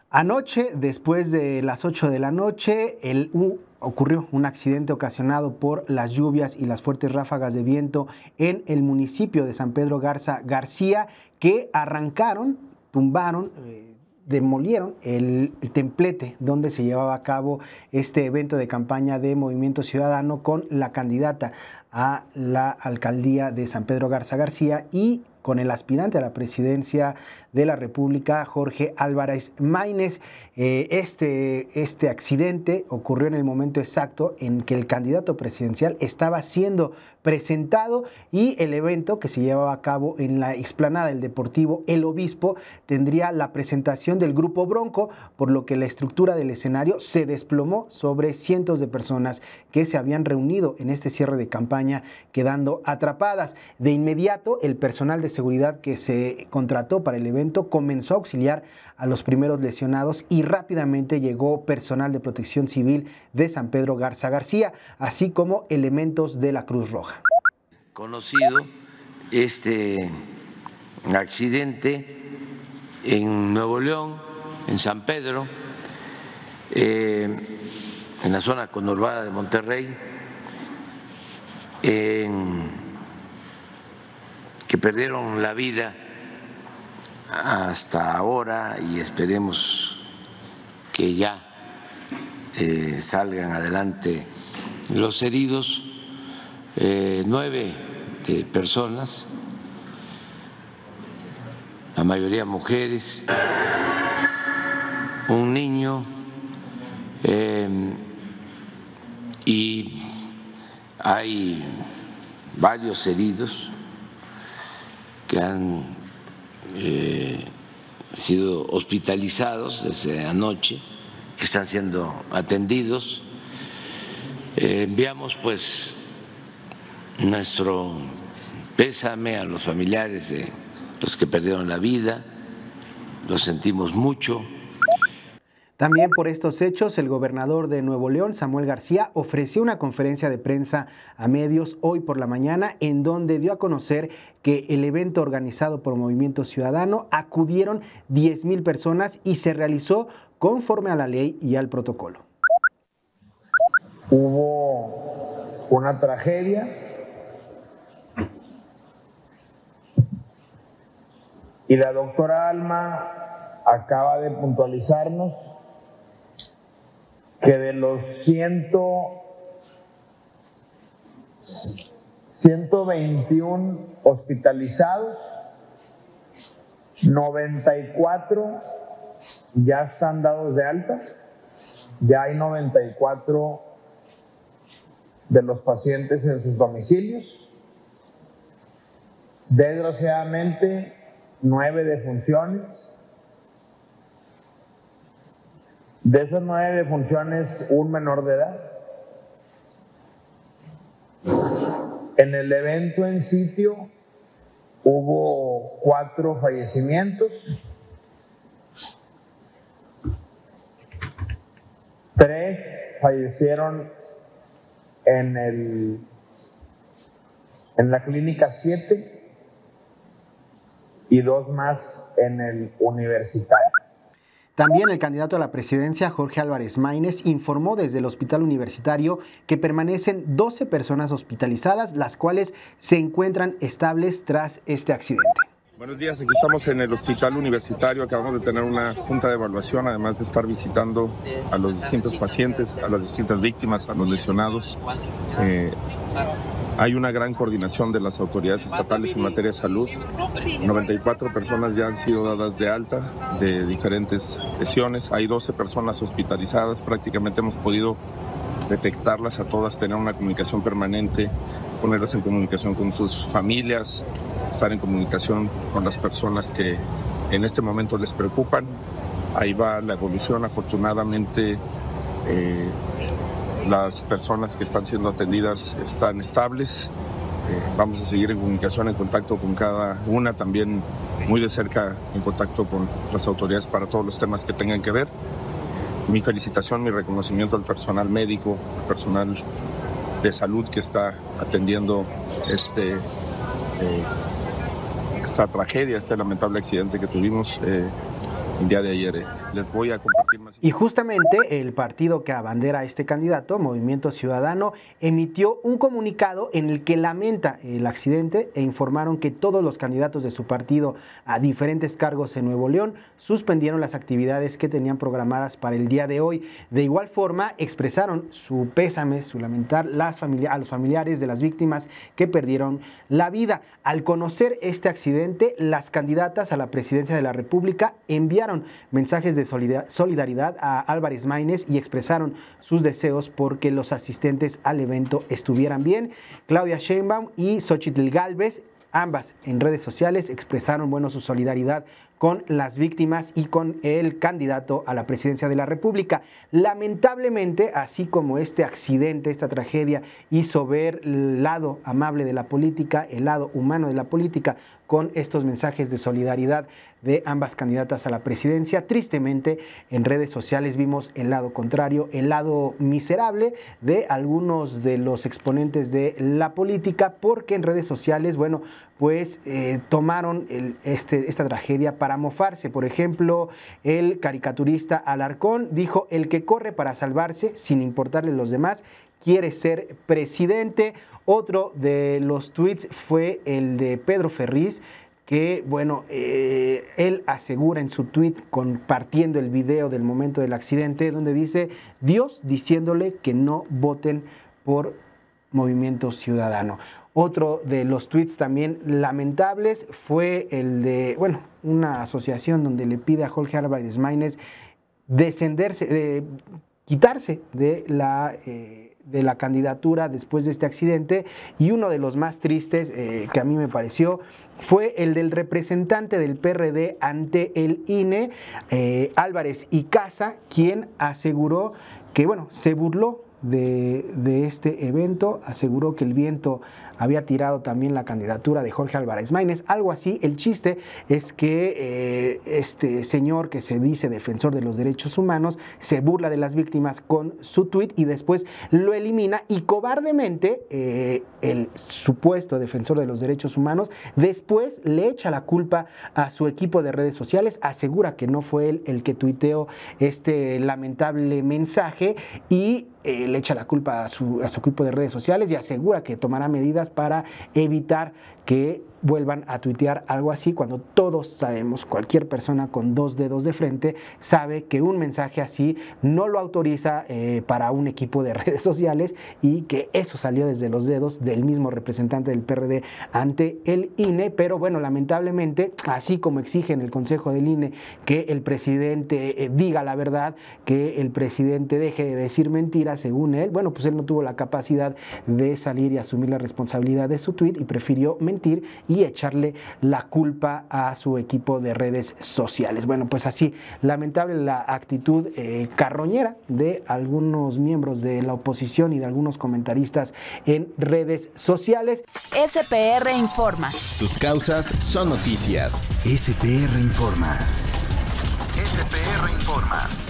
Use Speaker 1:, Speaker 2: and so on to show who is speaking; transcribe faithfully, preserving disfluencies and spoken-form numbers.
Speaker 1: Anoche, después de las ocho de la noche, el, uh, ocurrió un accidente ocasionado por las lluvias y las fuertes ráfagas de viento en el municipio de San Pedro Garza García, que arrancaron, tumbaron, eh, demolieron el, el templete donde se llevaba a cabo este evento de campaña de Movimiento Ciudadano con la candidata a la alcaldía de San Pedro Garza García y con el aspirante a la presidencia de la República, Jorge Álvarez Maínez. Eh, este, este accidente ocurrió en el momento exacto en que el candidato presidencial estaba siendo presentado y el evento, que se llevaba a cabo en la explanada del Deportivo El Obispo, tendría la presentación del Grupo Bronco, por lo que la estructura del escenario se desplomó sobre cientos de personas que se habían reunido en este cierre de campaña, quedando atrapadas. De inmediato, el personal de seguridad que se contrató para el evento comenzó a auxiliar a los primeros lesionados y rápidamente llegó personal de Protección Civil de San Pedro Garza García, así como elementos de la Cruz Roja.
Speaker 2: Conocido este accidente en Nuevo León, en San Pedro, eh, en la zona conurbada de Monterrey, en que perdieron la vida hasta ahora y esperemos que ya eh, salgan adelante los heridos, eh, nueve de personas, la mayoría mujeres, un niño eh, y hay varios heridos que han eh, sido hospitalizados desde anoche, que están siendo atendidos. Eh, enviamos pues nuestro pésame a los familiares de los que perdieron la vida, lo sentimos mucho.
Speaker 1: También por estos hechos, el gobernador de Nuevo León, Samuel García, ofreció una conferencia de prensa a medios hoy por la mañana en donde dio a conocer que el evento organizado por Movimiento Ciudadano acudieron diez mil personas y se realizó conforme a la ley y al protocolo.
Speaker 3: Hubo una tragedia y la doctora Alma acaba de puntualizarnos que de los ciento veintiuno hospitalizados, noventa y cuatro ya están dados de alta, ya hay noventa y cuatro de los pacientes en sus domicilios. Desgraciadamente, nueve defunciones. De esas nueve defunciones, un menor de edad. En el evento en sitio hubo cuatro fallecimientos, tres fallecieron en, el, en la clínica siete y dos más en el universitario.
Speaker 1: También el candidato a la presidencia, Jorge Álvarez Maínez, informó desde el hospital universitario que permanecen doce personas hospitalizadas, las cuales se encuentran estables tras este accidente.
Speaker 4: Buenos días, aquí estamos en el hospital universitario, acabamos de tener una junta de evaluación, además de estar visitando a los distintos pacientes, a las distintas víctimas, a los lesionados. Eh, Hay una gran coordinación de las autoridades estatales en materia de salud. noventa y cuatro personas ya han sido dadas de alta de diferentes lesiones. Hay doce personas hospitalizadas. Prácticamente hemos podido detectarlas a todas, tener una comunicación permanente, ponerlas en comunicación con sus familias, estar en comunicación con las personas que en este momento les preocupan. Ahí va la evolución, afortunadamente. Eh, Las personas que están siendo atendidas están estables. Eh, vamos a seguir en comunicación, en contacto con cada una, también muy de cerca en contacto con las autoridades para todos los temas que tengan que ver. Mi felicitación, mi reconocimiento al personal médico, al personal de salud que está atendiendo este, eh, esta tragedia, este lamentable accidente que tuvimos. Eh, el día de ayer. Eh, les voy a compartir más.
Speaker 1: Y justamente el partido que abandera a este candidato, Movimiento Ciudadano, emitió un comunicado en el que lamenta el accidente e informaron que todos los candidatos de su partido a diferentes cargos en Nuevo León suspendieron las actividades que tenían programadas para el día de hoy. De igual forma, expresaron su pésame, su lamentar las familia- a los familiares de las víctimas que perdieron la vida. Al conocer este accidente, las candidatas a la presidencia de la República enviaron mensajes de solidaridad a Álvarez Maínez y expresaron sus deseos porque los asistentes al evento estuvieran bien. Claudia Sheinbaum y Xóchitl Gálvez, ambas en redes sociales, expresaron bueno, su solidaridad con las víctimas y con el candidato a la presidencia de la República. Lamentablemente, así como este accidente, esta tragedia, hizo ver el lado amable de la política, el lado humano de la política, con estos mensajes de solidaridad de ambas candidatas a la presidencia, tristemente en redes sociales vimos el lado contrario, el lado miserable de algunos de los exponentes de la política, porque en redes sociales, bueno, pues eh, tomaron el, este, esta tragedia para mofarse. Por ejemplo, el caricaturista Alarcón dijo: el que corre para salvarse, sin importarle los demás, quiere ser presidente. Otro de los tweets fue el de Pedro Ferriz, que, bueno, eh, él asegura en su tweet, compartiendo el video del momento del accidente, donde dice: Dios diciéndole que no voten por Movimiento Ciudadano. Otro de los tweets también lamentables fue el de, bueno, una asociación donde le pide a Jorge Álvarez Maínez descenderse, de, quitarse de la... Eh, de la candidatura después de este accidente, y uno de los más tristes eh, que a mí me pareció fue el del representante del P R D ante el I N E, eh, Álvarez y Casa, quien aseguró que, bueno, se burló de, de este evento, aseguró que el viento había tirado también la candidatura de Jorge Álvarez Maínez, algo así. El chiste es que eh, este señor que se dice defensor de los derechos humanos se burla de las víctimas con su tuit y después lo elimina, y cobardemente eh, el supuesto defensor de los derechos humanos después le echa la culpa a su equipo de redes sociales, asegura que no fue él el que tuiteó este lamentable mensaje y eh, le echa la culpa a su, a su equipo de redes sociales y asegura que tomará medidas para evitar que vuelvan a tuitear algo así, cuando todos sabemos, cualquier persona con dos dedos de frente sabe que un mensaje así no lo autoriza eh, para un equipo de redes sociales, y que eso salió desde los dedos del mismo representante del P R D ante el I N E. Pero bueno, lamentablemente, así como exigen el Consejo del I N E que el presidente eh, diga la verdad, que el presidente deje de decir mentiras según él, bueno, pues él no tuvo la capacidad de salir y asumir la responsabilidad de su tuit y prefirió mentir y echarle la culpa a su equipo de redes sociales. Bueno, pues así, lamentable la actitud eh, carroñera de algunos miembros de la oposición y de algunos comentaristas en redes sociales.
Speaker 5: S P R Informa.
Speaker 6: Tus causas son noticias. S P R Informa. S P R Informa.